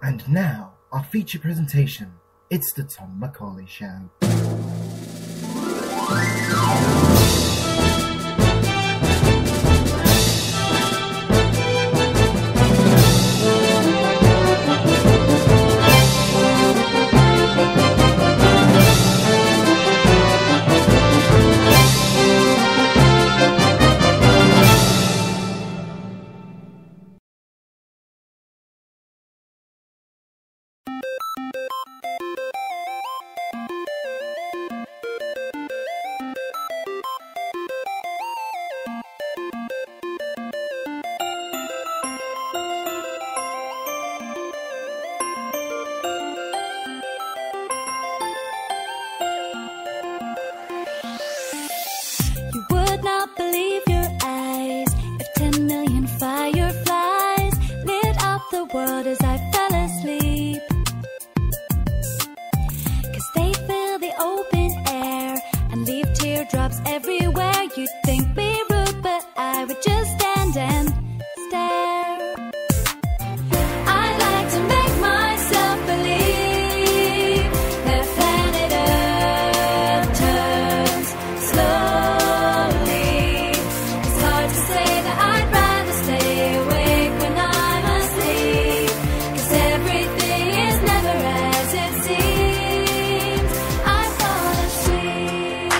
And now, our feature presentation. It's the Tom Macaulay Show. World as I fell asleep, 'cause they fill the open air and leave teardrops everywhere. You'd think me rude, but I would just stand and stare. I like to make myself believe that planet Earth turns slowly. It's hard to say that I'd rather stay awake when I'm asleep. Everything is never as it seems. I fall asleep.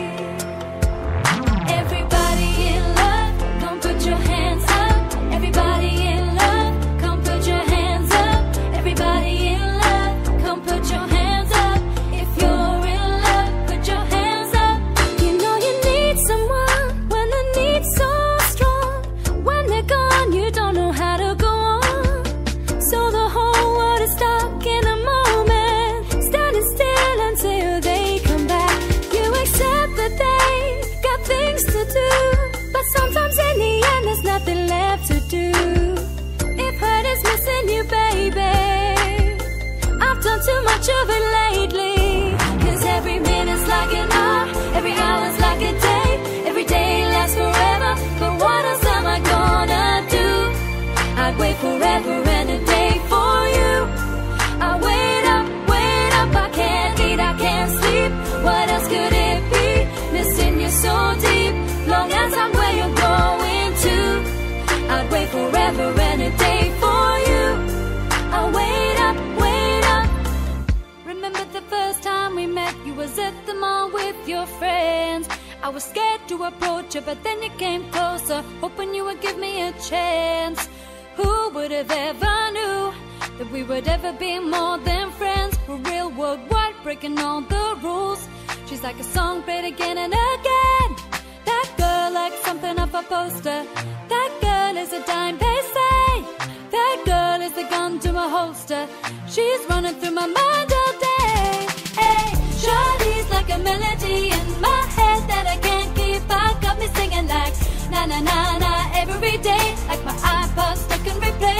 Everybody in love, come put your hands up. Everybody in love, come put your hands up. Everybody in love, come put your hands up. If you're in love, put your hands up. You know you need someone when the need's so strong. When they're gone, you don't know how to go on. So the whole world is stuck in a moment, standing still until they come back. You accept that they got things to do, but sometimes in the end there's nothing left to do. If hurt is missing you, baby, I've done too much of it lately. 'Cause every minute's like an hour, every hour's like a day, every day lasts forever. But what else am I gonna do? I'd wait forever and a day for you. I wait up, I can't eat, I can't sleep. What else could it be? Missing you so deep. Long as I'm where you're going to, I'd wait forever and a day for you. I wait up. Remember the first time we met, you was at the mall with your friends. I was scared to approach you, but then you came closer, hoping you would give me a chance. Who would have ever knew that we would ever be more than friends? For real, worldwide, breaking all the rules. She's like a song played again and again. That girl like something off a poster. That girl is a dime, they say. That girl is the gun to my holster. She's running through my mind all day. Hey, Shawty's like a melody in my head that I can't keep. I got me singing like na na na na every day, like my iPod stuck in replay.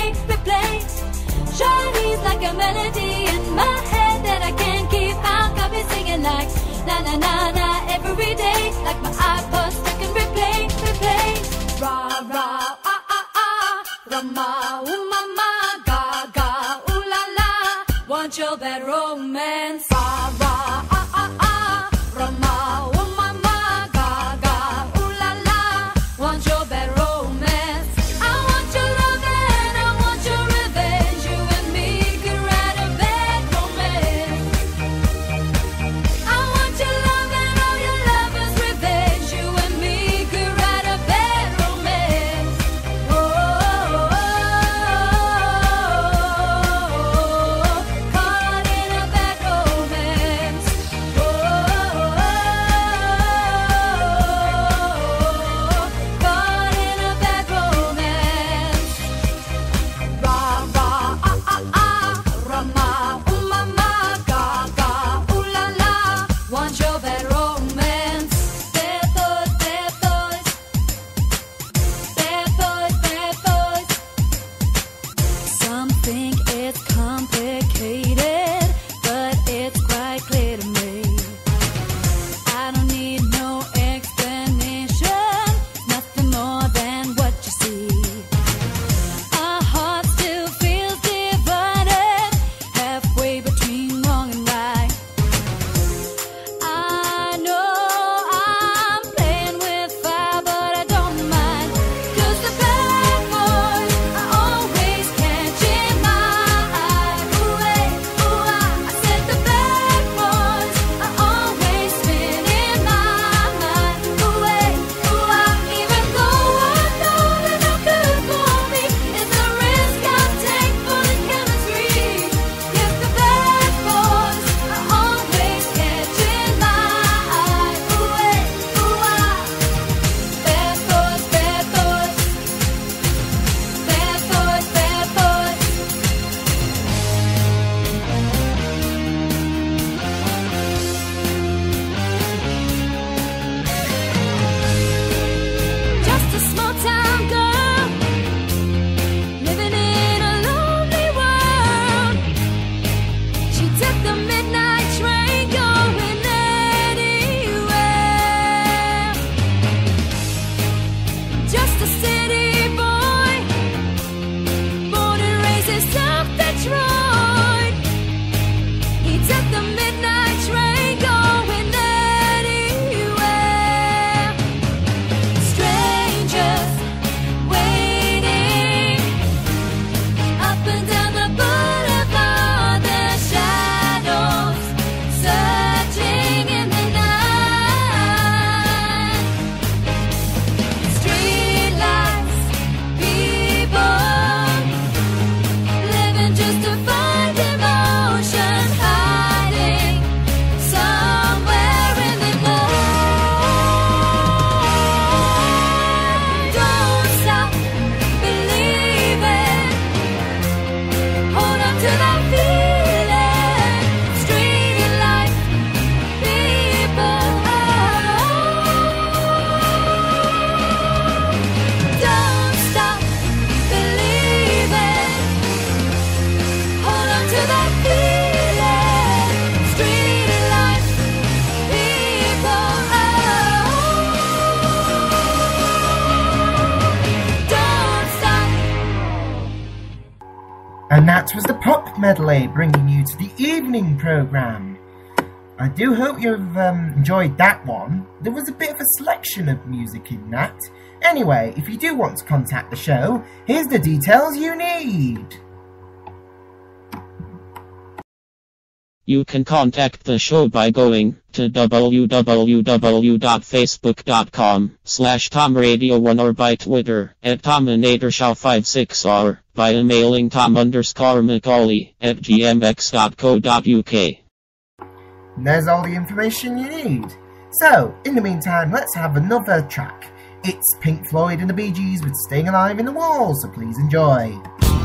Shawty's like a melody in my head that I can't keep. I got me singing like na na na na every day, like my iPod stuck in replay. Ra ra ah ah ah, Rama ooh mama, ga ga ooh la la. Want your bad romance? Ra ra ah ah ah, Rama ooh mama, ga ga ooh la la. Want your bad romance? I want your love and I want your revenge. You and me could write a bad romance. I want your love and all your lovers' revenge. You and me could write a bad romance. Oh, caught in a bad romance. And that was the pop medley bringing you to the evening programme. I do hope you've enjoyed that one. There was a bit of a selection of music in that. Anyway, if you do want to contact the show, here's the details you need. You can contact the show by going to www.facebook.com/TomRadio1 or by Twitter @TominatorShow56 or by emailing tom_Macaulay@gmx.co.uk. And there's all the information you need. So, in the meantime, let's have another track. It's Pink Floyd and the Bee Gees with Staying Alive in the Wall, so please enjoy.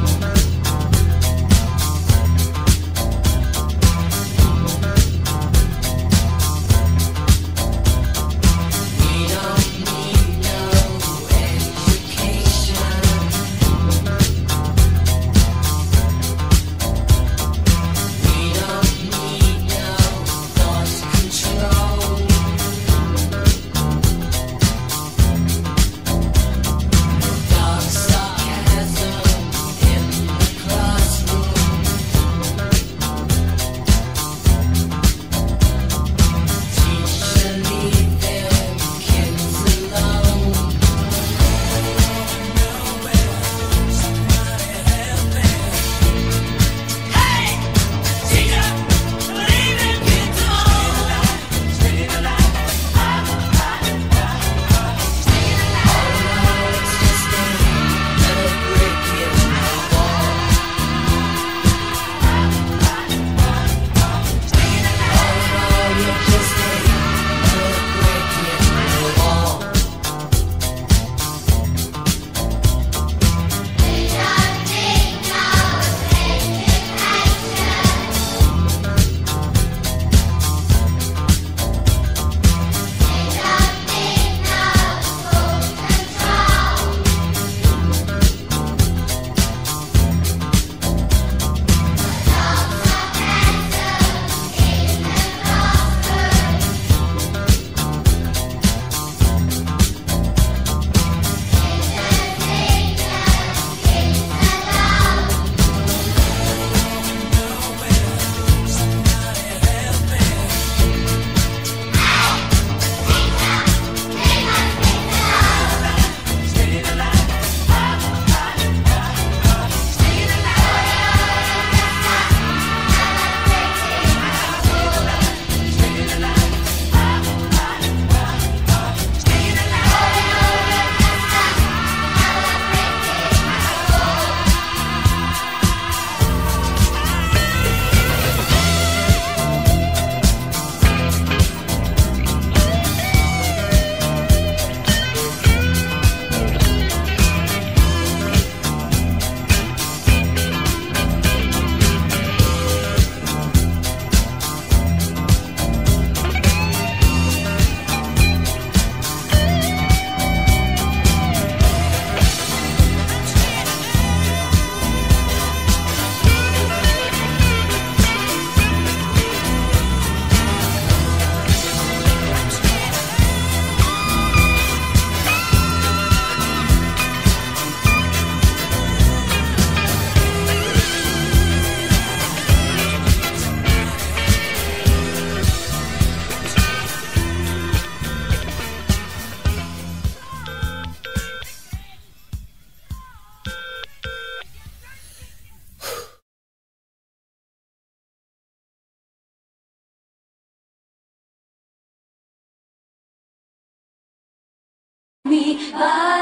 But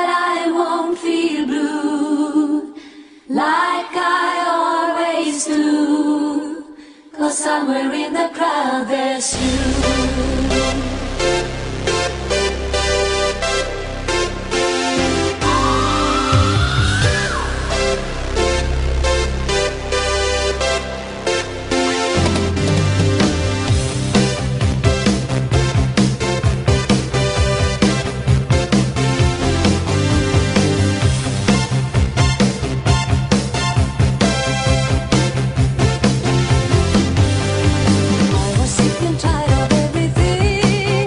I won't feel blue like I always do, 'cause somewhere in the crowd there's you. I was sick and tired of everything.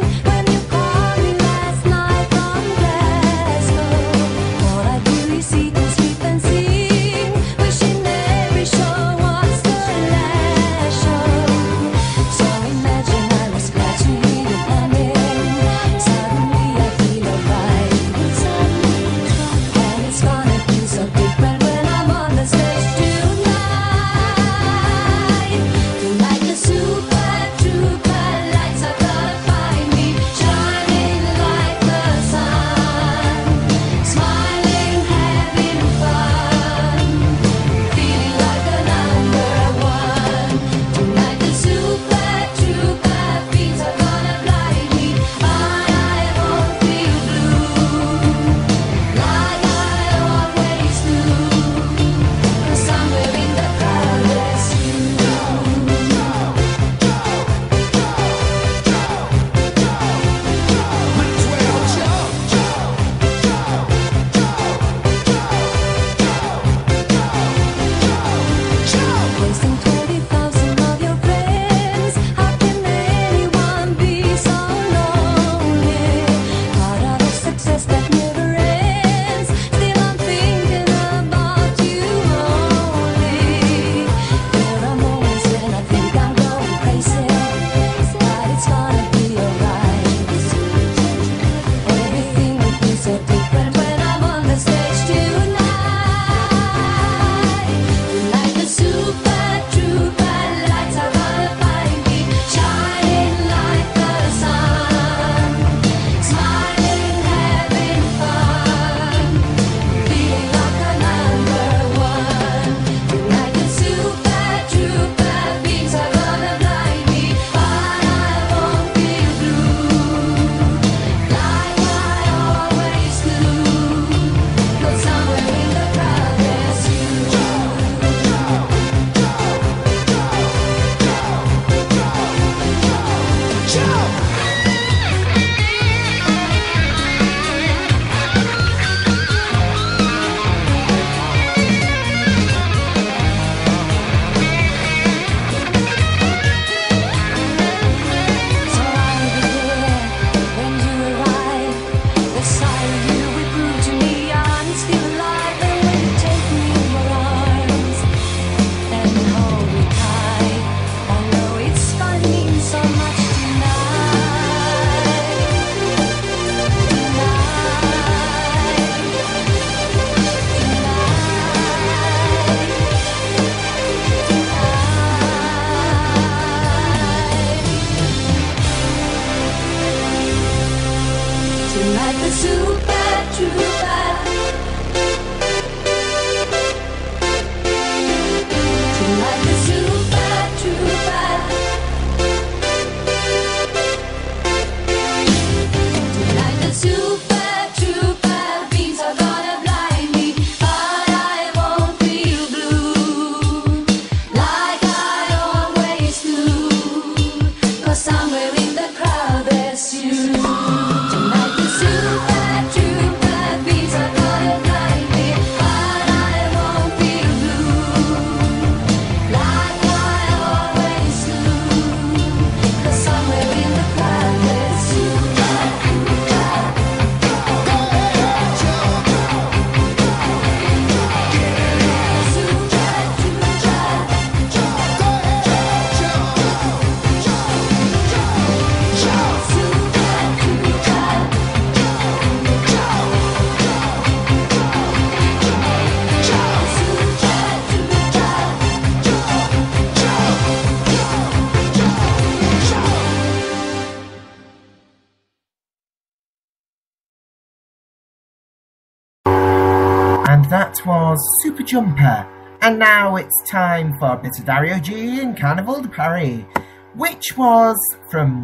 that was Super Jumper. And now it's time for a bit of Dario G in Carnival de Paris, which was from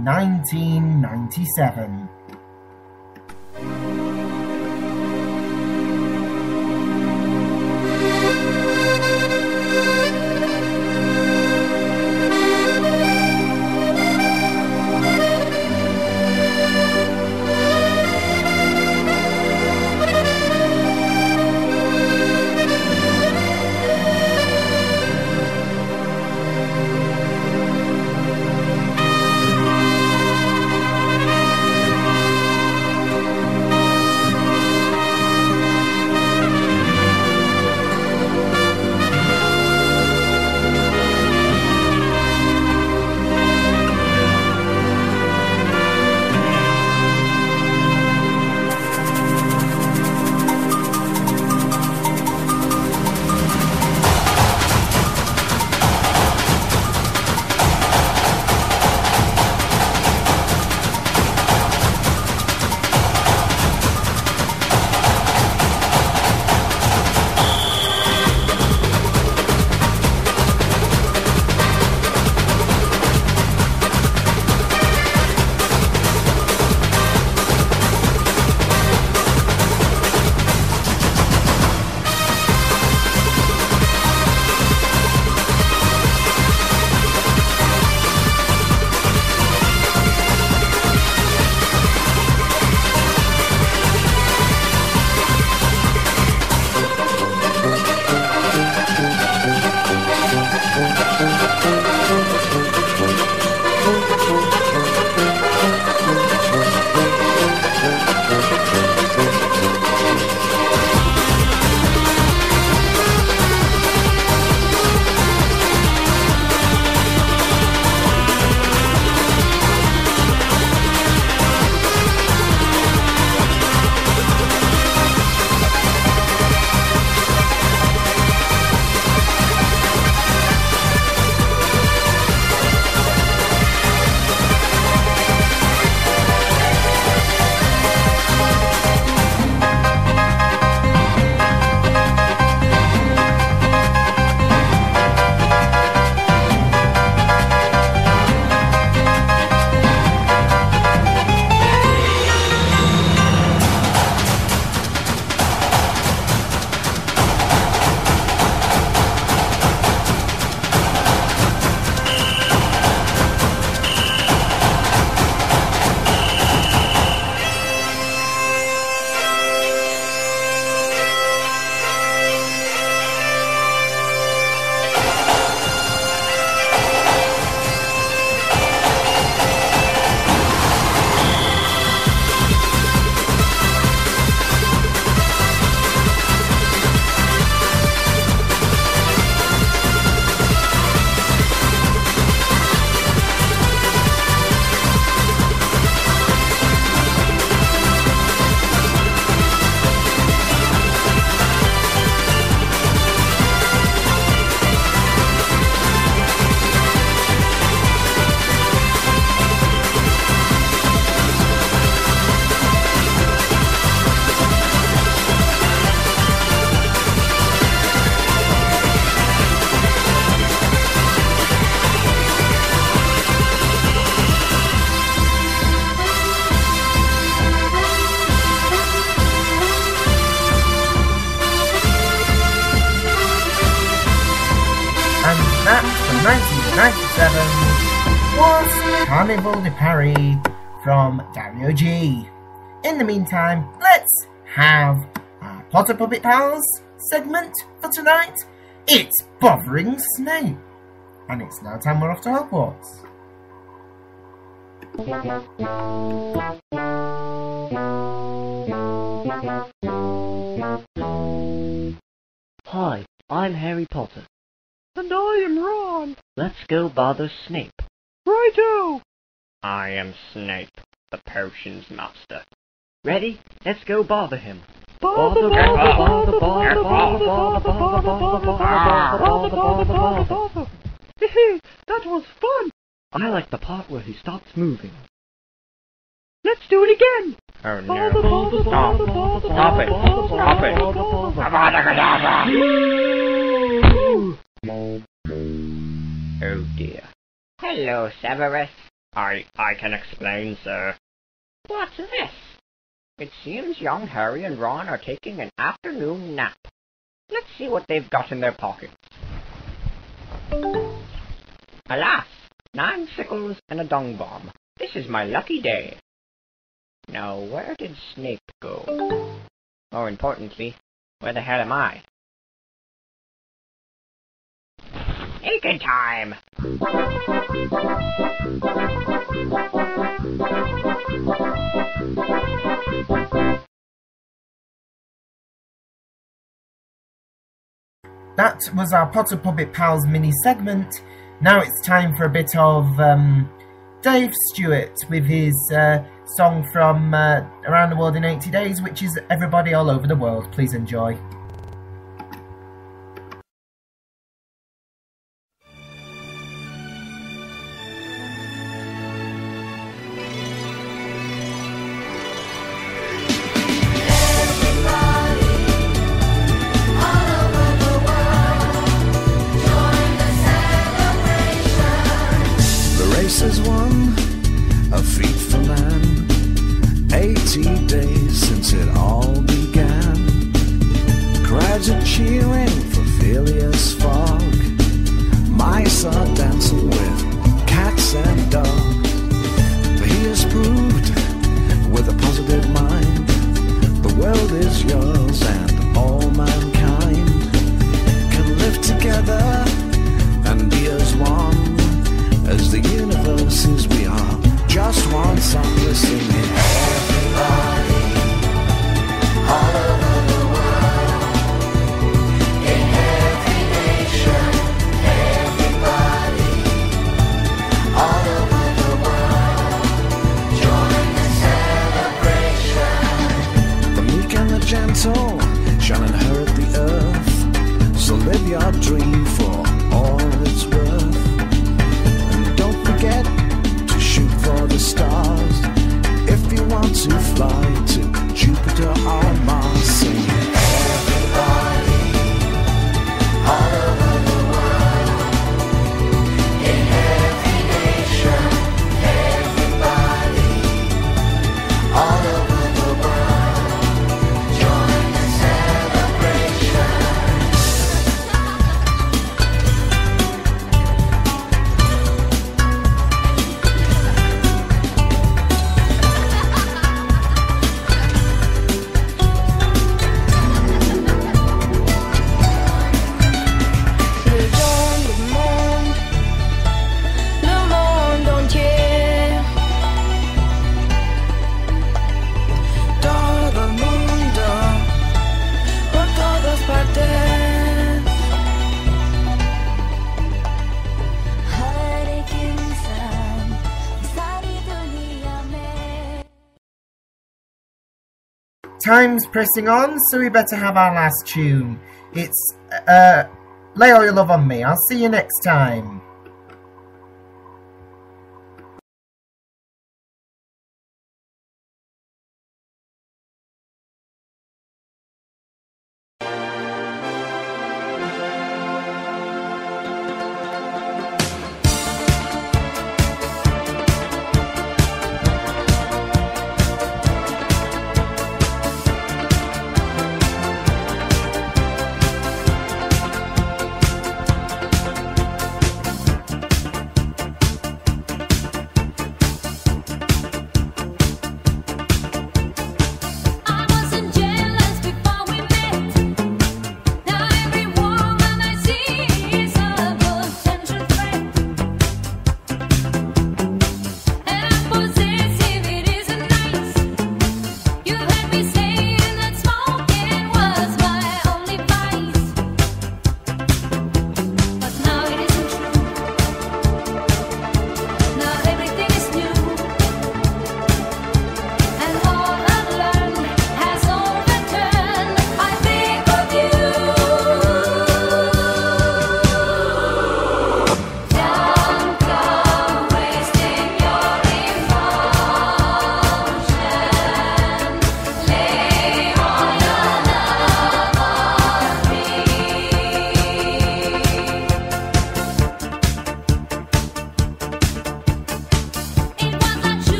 1997. That from 1997 was Carnival de Paris from Dario G. In the meantime, let's have our Potter Puppet Pals segment for tonight. It's Bothering Snape. And it's now time we're off to Hogwarts. Hi, I'm Harry Potter. And I am Ron. Let's go bother Snape. Righto! I am Snape, the potions master. Ready? Let's go bother him. Bother, bother, bother, bother, bother, bother, bother, bother, bother, bother. Hey, that was fun. I like the part where he stops moving. Let's do it again. Oh no. Stop. Stop it. Stop it. Avada Kedavra. Oh dear. Hello, Severus. I can explain, sir. What's this? It seems young Harry and Ron are taking an afternoon nap. Let's see what they've got in their pockets. Alas, 9 sickles and a dung bomb. This is my lucky day. Now, where did Snape go? More importantly, where the hell am I? Aiken time! That was our Potter Puppet Pals mini segment. Now it's time for a bit of Dave Stewart with his song from Around the World in 80 Days, which is Everybody All Over the World. Please enjoy. Has won a feat for man. 80 days since it all began. Crowds are cheering for Phileas Fogg. Mice are dancing with cats and dogs. But he has proved with a positive mind the world is yours and all mankind can live together and be as one as the universe is. We are just one song listening. Everybody all over the world, in every nation. Everybody all over the world, join the celebration. The meek and the gentle shall inherit the earth. So live your dream for all it's worth. Forget to shoot for the stars. If you want to fly to Jupiter or Mars, sing everybody all over the world, in every nation. Everybody all over the world, join the celebration. Time's pressing on, so we better have our last tune. It's Lay All Your Love on Me. I'll see you next time.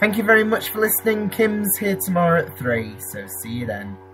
Thank you very much for listening. Kim's here tomorrow at 3, so see you then.